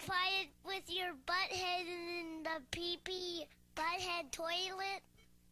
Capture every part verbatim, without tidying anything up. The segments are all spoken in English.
fight it with your butthead in the pee-pee butthead toilet?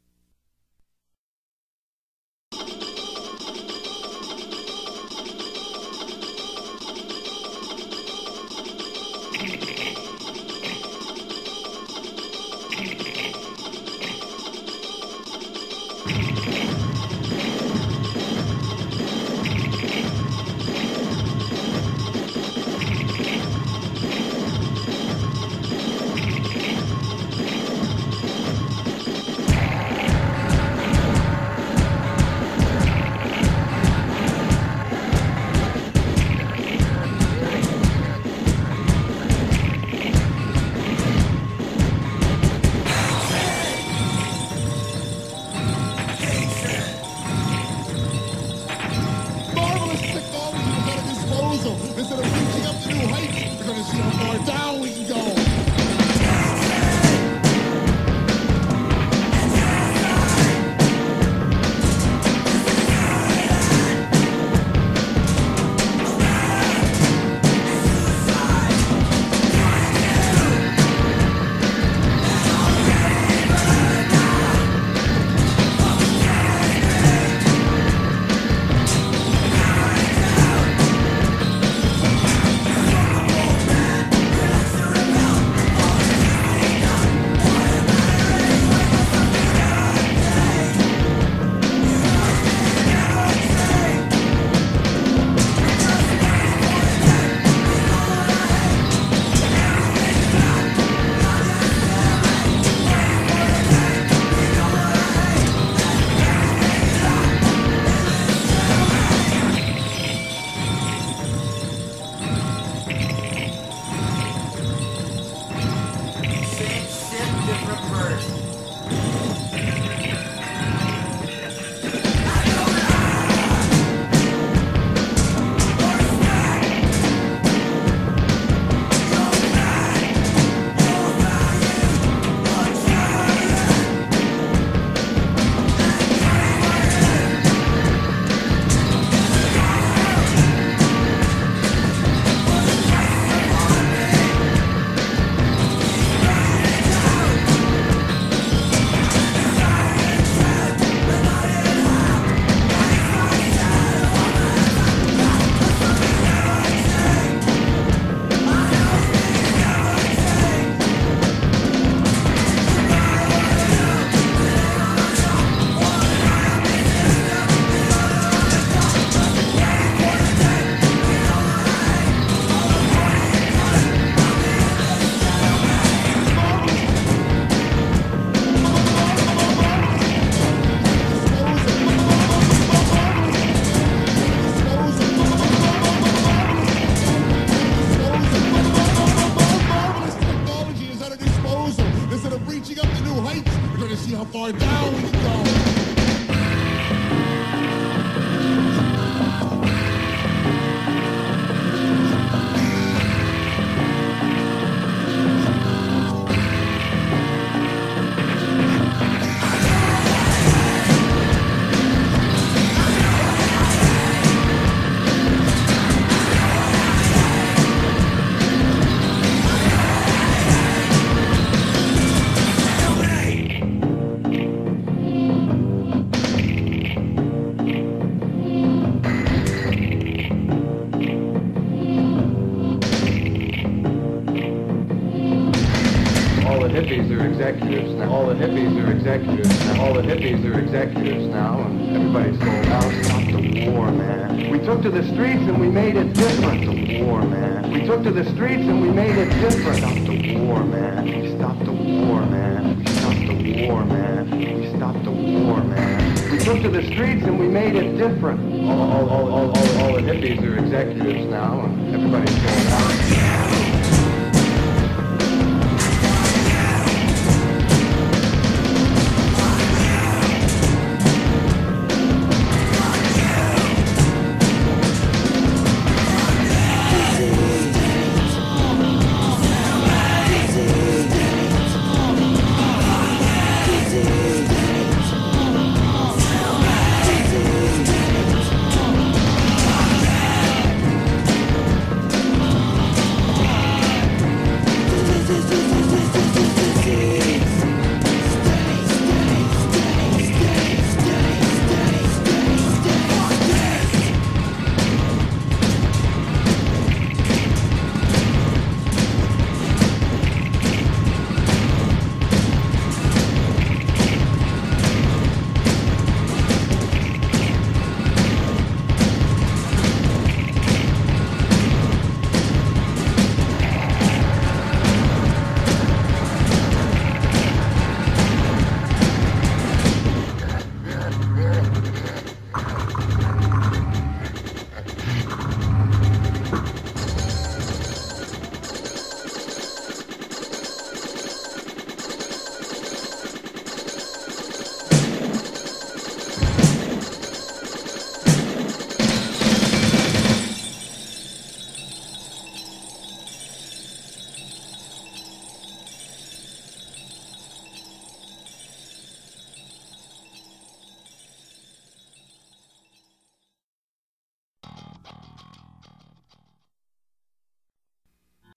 Instead of reaching up to new heights, we're going to see how far down we can go. Instead of reaching up to new heights, we're going to see how far down we can go. Hippies are executives now. All the hippies are executives now. All the hippies are executives now, and everybody's going out. Stop the war, man. We took to the streets and we made it different. The war, man. We took to the streets and we made it different. Stop the war, man. We stopped the war, man. We stopped the war, man. We stopped the war, man. We took to the streets and we made it different. All, all, all, all, all, all the hippies are executives now, and everybody's going out.